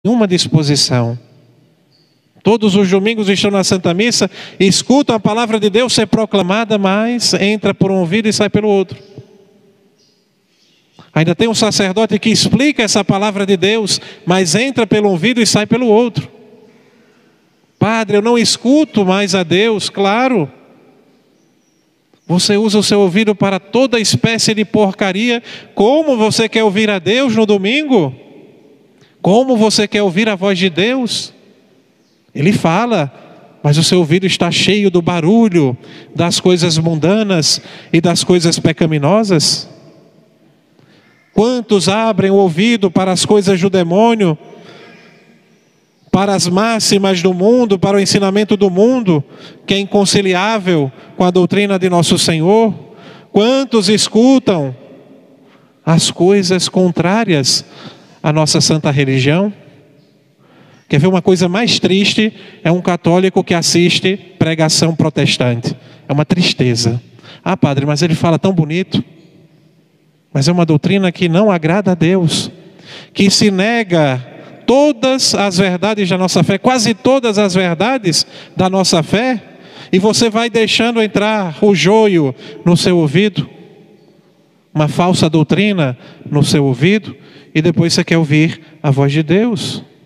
Uma disposição. Todos os domingos estão na Santa Missa, escutam a palavra de Deus ser proclamada, mas entra por um ouvido e sai pelo outro. Ainda tem um sacerdote que explica essa palavra de Deus, mas entra pelo ouvido e sai pelo outro. Padre, eu não escuto mais a Deus. Claro. Você usa o seu ouvido para toda espécie de porcaria. Como você quer ouvir a Deus no domingo? Como você quer ouvir a voz de Deus? Ele fala, mas o seu ouvido está cheio do barulho, das coisas mundanas e das coisas pecaminosas. Quantos abrem o ouvido para as coisas do demônio, para as máximas do mundo, para o ensinamento do mundo, que é inconciliável com a doutrina de nosso Senhor? Quantos escutam as coisas contrárias à nossa santa religião? Quer ver uma coisa mais triste? É um católico que assiste pregação protestante. É uma tristeza. Ah, padre, mas ele fala tão bonito. Mas é uma doutrina que não agrada a Deus, que se nega todas as verdades da nossa fé, quase todas as verdades da nossa fé, e você vai deixando entrar o joio no seu ouvido, uma falsa doutrina no seu ouvido, e depois você quer ouvir a voz de Deus.